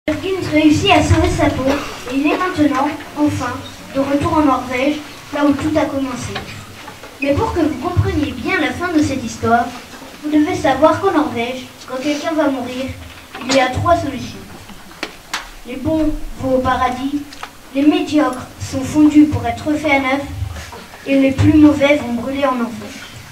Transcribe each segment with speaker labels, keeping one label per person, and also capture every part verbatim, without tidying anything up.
Speaker 1: Peer Gynt réussit à sauver sa peau et il est maintenant, enfin, de retour en Norvège, là où tout a commencé. Mais pour que vous compreniez bien la fin de cette histoire, vous devez savoir qu'en Norvège, quand quelqu'un va mourir, il y a trois solutions. Les bons vont au paradis, les médiocres sont fondus pour être refaits à neuf, et les plus mauvais vont brûler en enfer.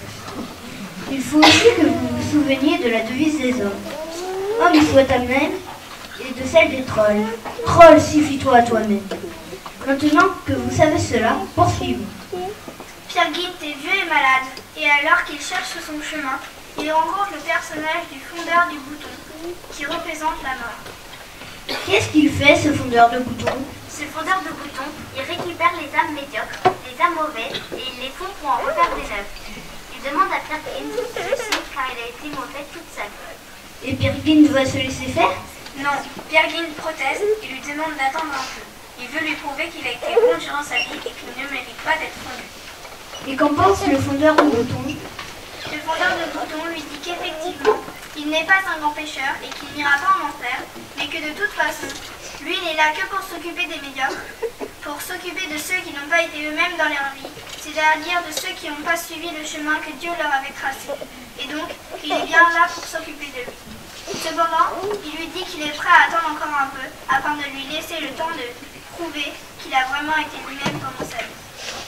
Speaker 1: Il faut aussi que vous vous souveniez de la devise des hommes. Homme soit toi-même, et de celle des trolls. Troll, suffis-toi à toi-même. Maintenant que vous savez cela, poursuivons.
Speaker 2: Peer Gynt est vieux et malade, et alors qu'il cherche son chemin, il rencontre le personnage du fondeur du bouton, qui représente la mort.
Speaker 1: Qu'est-ce qu'il fait, ce fondeur de boutons?
Speaker 3: Ce fondeur de boutons, il récupère les âmes médiocres, les âmes mauvaises, et il les fond pour en refaire des neuves. Il demande à Peer Gynt de le suivre car il a été mauvais toute sa vie.
Speaker 1: Et Peer Gynt va se laisser faire?
Speaker 2: Non, Peer Gynt proteste et lui demande d'attendre un peu. Il veut lui prouver qu'il a été bon durant sa vie et qu'il ne mérite pas d'être fondu.
Speaker 1: Et qu'en pense le fondeur de boutons?
Speaker 2: Le fondeur de boutons lui dit qu'effectivement, il n'est pas un grand pécheur et qu'il n'ira pas en enfer, mais que de toute façon, lui n'est là que pour s'occuper des médiocres, pour s'occuper de ceux qui n'ont pas été eux-mêmes dans leur vie, c'est-à-dire de ceux qui n'ont pas suivi le chemin que Dieu leur avait tracé. Et donc, il est bien là pour s'occuper de lui. Cependant, il lui dit qu'il est prêt à attendre encore un peu, afin de lui laisser le temps de prouver qu'il a vraiment été lui-même pendant sa vie.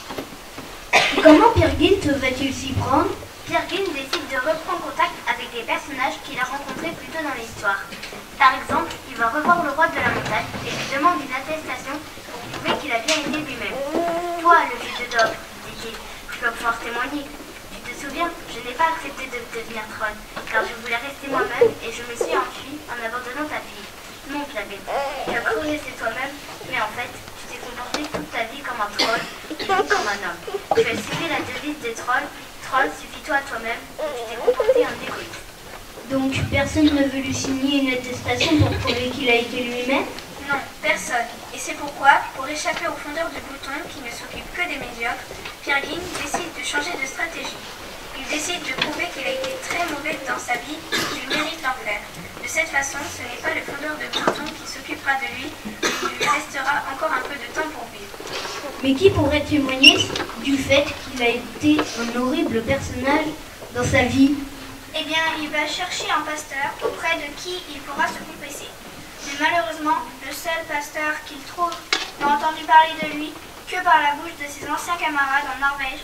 Speaker 1: Et comment Peer Gynt va-t-il s'y prendre?
Speaker 3: Peer Gynt décide de reprendre contact avec des personnages qu'il a rencontrés plus tôt dans l'histoire. Par exemple, il va revoir le roi de la montagne et lui demande une attestation pour prouver qu'il a bien été lui-même. Toi, le fils de Dov, dit-il, je peux pouvoir témoigner. Tu te souviens, je n'ai pas accepté de devenir troll, car je voulais rester moi-même et je me suis enfui en abandonnant ta fille. Non, Peer Gynt, tu as cru rester toi-même, mais en fait, tu t'es comporté toute ta vie comme un troll et non comme un homme. Tu as suivi la devise des trolls. Troll, suffis-toi à toi-même, et tu t'es comporté en égoïste.
Speaker 1: Donc personne ne veut lui signer une attestation pour prouver qu'il a été lui-même?
Speaker 2: Non, personne. Et c'est pourquoi, pour échapper au fondeur de boutons qui ne s'occupe que des médiocres, Peer Gynt décide de changer de stratégie. Il décide de prouver qu'il a été très mauvais dans sa vie et qu'il mérite l'enfer. De cette façon, ce n'est pas le fondeur de boutons qui s'occupera de lui, et il lui restera encore un peu de temps pour vivre.
Speaker 1: Mais qui pourrait témoigner du fait qu'il a été un horrible personnage dans sa vie?
Speaker 2: Eh bien, il va chercher un pasteur auprès de qui il pourra se confesser. Mais malheureusement, le seul pasteur qu'il trouve n'a entendu parler de lui que par la bouche de ses anciens camarades en Norvège,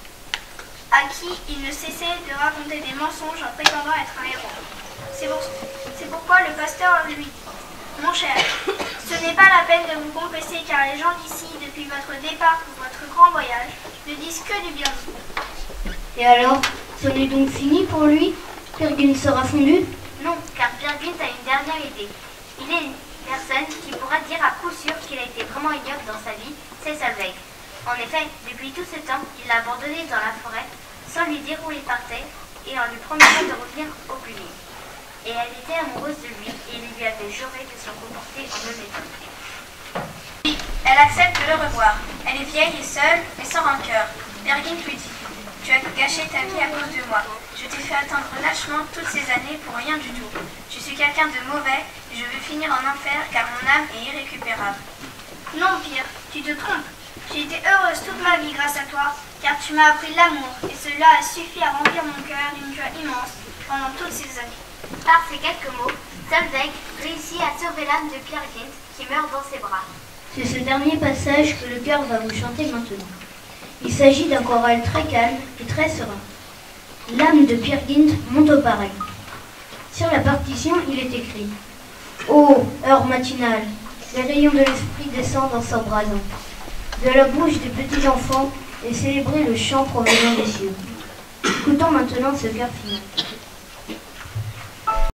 Speaker 2: à qui il ne cessait de raconter des mensonges en prétendant être un héros. C'est pour, c'est pourquoi le pasteur lui dit: mon cher, ce n'est pas la peine de vous confesser car les gens d'ici, depuis votre départ pour votre grand voyage, ne disent que du bien de vous.
Speaker 1: Et alors, c'en est donc fini pour lui? Peer Gynt sera fondu?
Speaker 3: Non, car Peer Gynt a une dernière idée. Il est une personne qui pourra dire à coup sûr qu'il a été vraiment idiot dans sa vie, c'est Solveig. En effet, depuis tout ce temps, il l'a abandonné dans la forêt, sans lui dire où il partait, et en lui promettant de revenir au plus vite. Et elle était amoureuse de lui, et il lui avait juré de se comporter en honnête homme.
Speaker 2: Oui, elle accepte de le revoir. Elle est vieille et seule, mais sans rancœur. Peer Gynt lui dit: tu as gâché ta vie à cause de moi. Je t'ai fait attendre lâchement toutes ces années pour rien du tout. Je suis quelqu'un de mauvais, et je veux finir en enfer car mon âme est irrécupérable. Non, Peer, tu te trompes. J'ai été heureuse toute ma vie grâce à toi, car tu m'as appris l'amour, et cela a suffi à remplir mon cœur d'une joie immense pendant toutes ces années.
Speaker 3: Par ces quelques mots, Solveig réussit à sauver l'âme de Peer Gynt qui meurt dans ses bras.
Speaker 1: C'est ce dernier passage que le chœur va vous chanter maintenant. Il s'agit d'un choral très calme et très serein. L'âme de Peer Gynt monte au paradis. Sur la partition, il est écrit: ô heure matinale, les rayons de l'esprit descendent en s'embrasant. De la bouche des petits enfants est célébré le chant provenant des cieux. Écoutons maintenant ce chœur final.